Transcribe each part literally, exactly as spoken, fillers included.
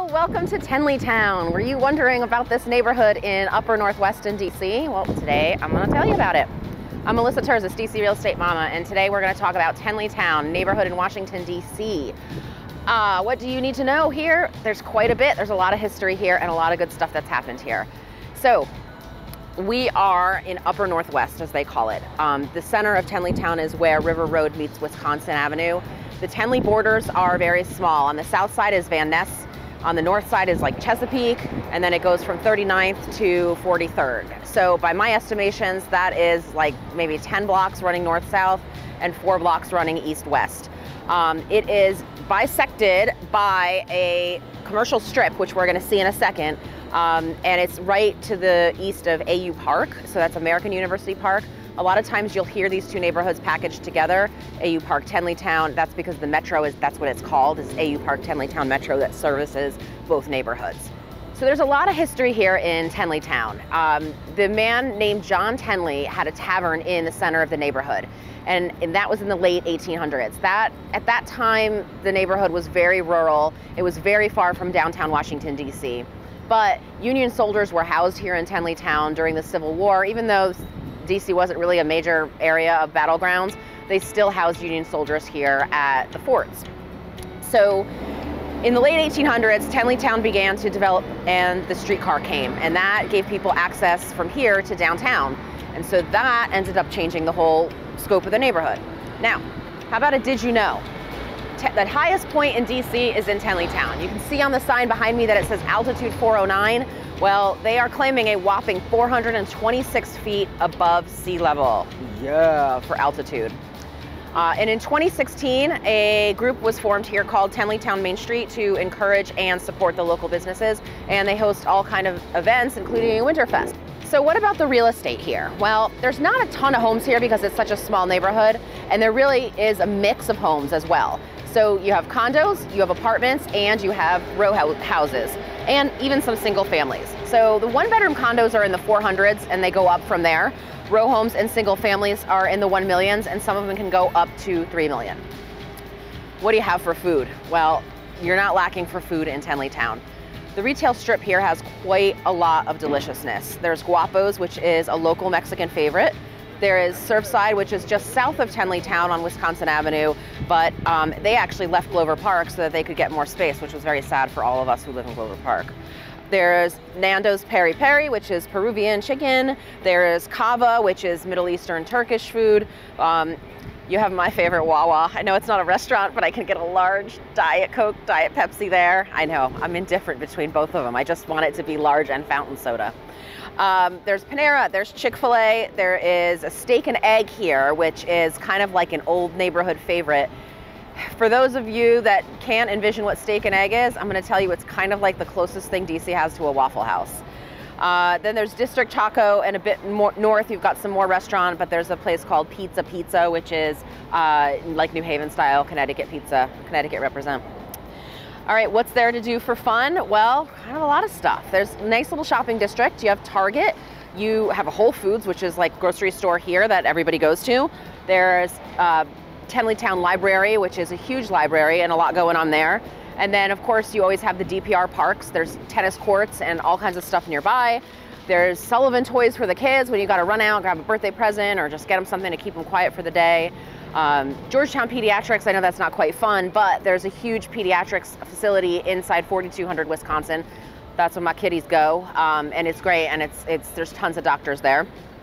Welcome to Tenleytown. Were you wondering about this neighborhood in Upper Northwestern D C? Well, today I'm going to tell you about it. I'm Melissa Terzis, D C Real Estate Mama, and today we're going to talk about Tenleytown, neighborhood in Washington, D C. Uh, what do you need to know here? There's quite a bit. There's a lot of history here and a lot of good stuff that's happened here. So, we are in Upper Northwest, as they call it. Um, the center of Tenleytown is where River Road meets Wisconsin Avenue. The Tenley borders are very small. On the south side is Van Ness. On the north side is like Chesapeake, and then it goes from thirty-ninth to forty-third. So by my estimations, that is like maybe ten blocks running north-south and four blocks running east-west. Um, it is bisected by a commercial strip, which we're gonna see in a second, um, and it's right to the east of A U Park, so that's American University Park. A lot of times you'll hear these two neighborhoods packaged together, A U Park Tenleytown. That's because the Metro is, that's what it's called, is A U Park Tenleytown Metro that services both neighborhoods. So there's a lot of history here in Tenleytown. Um, the man named John Tenley had a tavern in the center of the neighborhood, and, and that was in the late eighteen hundreds. That, at that time, the neighborhood was very rural. It was very far from downtown Washington, D C. But Union soldiers were housed here in Tenleytown during the Civil War, even though D C wasn't really a major area of battlegrounds, they still housed Union soldiers here at the forts. So in the late eighteen hundreds, Tenleytown began to develop and the streetcar came, and that gave people access from here to downtown. And so that ended up changing the whole scope of the neighborhood. Now, how about a did you know? The highest point in D C is in Tenleytown. You can see on the sign behind me that it says altitude four oh nine. Well, they are claiming a whopping four hundred twenty-six feet above sea level. Yeah, for altitude. Uh, and in twenty sixteen, a group was formed here called Tenleytown Main Street to encourage and support the local businesses, and they host all kind of events, including Winterfest. So what about the real estate here? Well, there's not a ton of homes here because it's such a small neighborhood, and there really is a mix of homes as well. So you have condos, you have apartments, and you have row houses, and even some single families. So the one bedroom condos are in the four hundreds and they go up from there. Row homes and single families are in the one millions, and some of them can go up to three million. What do you have for food? Well, you're not lacking for food in Tenleytown. The retail strip here has quite a lot of deliciousness. There's Guapo's, which is a local Mexican favorite. There is Surfside, which is just south of Tenleytown on Wisconsin Avenue, but um, they actually left Glover Park so that they could get more space, which was very sad for all of us who live in Glover Park. There's Nando's Peri Peri, which is Peruvian chicken. There is Cava, which is Middle Eastern Turkish food. Um, you have my favorite Wawa. I know it's not a restaurant, but I can get a large Diet Coke, Diet Pepsi there. I know, I'm indifferent between both of them. I just want it to be large and fountain soda. Um, there's Panera, there's Chick-fil-A, there is a steak and egg here, which is kind of like an old neighborhood favorite. For those of you that can't envision what steak and egg is, I'm going to tell you it's kind of like the closest thing D C has to a Waffle House. Uh, then there's District Taco, and a bit more north you've got some more restaurant, but there's a place called Pizza Pizza, which is uh, like New Haven style Connecticut pizza. Connecticut represent. All right, what's there to do for fun? Well, kind of a lot of stuff. There's a nice little shopping district. You have Target. You have a Whole Foods, which is like grocery store here that everybody goes to. There's uh, Tenleytown Library, which is a huge library and a lot going on there. And then, of course, you always have the D P R parks. There's tennis courts and all kinds of stuff nearby. There's Sullivan Toys for the kids when you got to run out, grab a birthday present, or just get them something to keep them quiet for the day. Um, Georgetown Pediatrics, I know that's not quite fun, but there's a huge pediatrics facility inside forty-two hundred Wisconsin. That's where my kiddies go, um, and it's great, and it's, it's, there's tons of doctors there.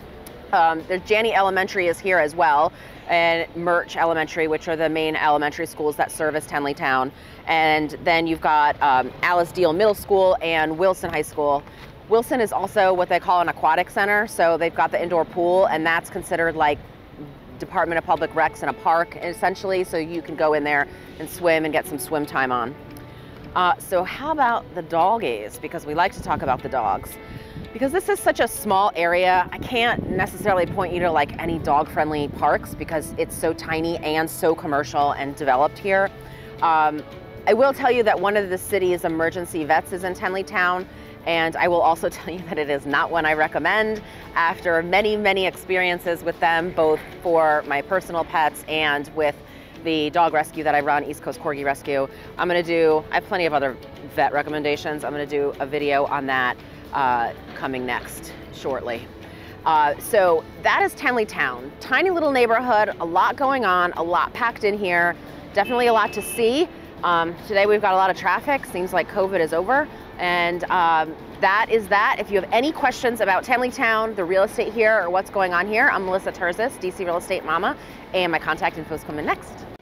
Um, there's Janney Elementary is here as well, and Murch Elementary, which are the main elementary schools that service Tenleytown. And then you've got um, Alice Deal Middle School and Wilson High School. Wilson is also what they call an aquatic center, so they've got the indoor pool, and that's considered like Department of Public Recs in a park, essentially, so you can go in there and swim and get some swim time on. Uh, so how about the doggies? Because we like to talk about the dogs. Because this is such a small area, I can't necessarily point you to like any dog-friendly parks because it's so tiny and so commercial and developed here. Um, I will tell you that one of the city's emergency vets is in Tenleytown, and I will also tell you that it is not one I recommend after many, many experiences with them, both for my personal pets and with the dog rescue that I run, East Coast Corgi Rescue. I'm gonna do, I have plenty of other vet recommendations. I'm gonna do a video on that uh, coming next shortly. Uh, so that is Tenleytown. Tiny little neighborhood, a lot going on, a lot packed in here, definitely a lot to see. Um, today we've got a lot of traffic, seems like COVID is over, and um, that is that. If you have any questions about Tenleytown, the real estate here, or what's going on here, I'm Melissa Terzis, D C Real Estate Mama, and my contact info is coming next.